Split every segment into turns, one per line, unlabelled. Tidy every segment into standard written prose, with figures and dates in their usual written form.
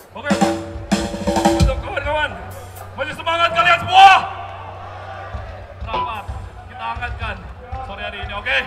Oke, untuk kawan-kawan, masih semangat kalian semua? Rapat, kita hangatkan sore hari ini, oke?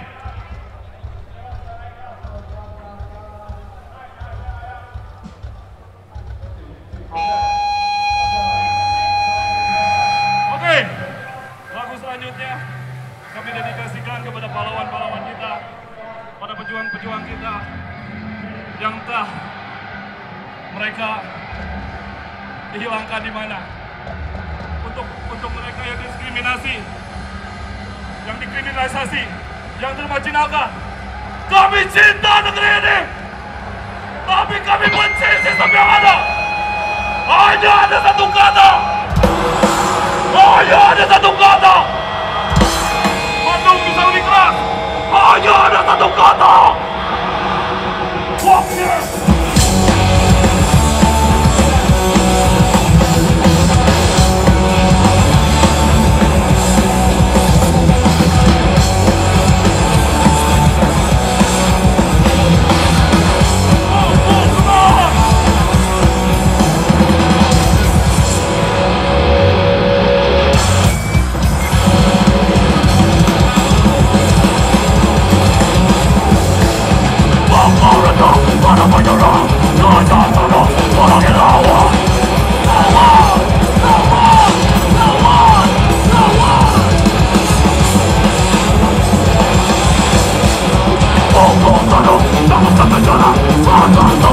Oke, lagu selanjutnya kami dedikasikan kepada pahlawan-pahlawan kita, pada pejuang-pejuang kita yang telah mereka dihilangkan di mana. Untuk mereka yang diskriminasi, yang dikriminalisasi, yang termarginalkan. Kami cinta negeri ini, tapi kami benci sistem yang ada. Hanya ada satu kata. Hanya ada satu kata. Bandung bisa lebih keras. Hanya ada satu kata. Wakil. Para menyerang, jangan tolong orang yang lawan. Lawan, lawan, lawan, lawan. Pokok tolong, takutkan penjara, mata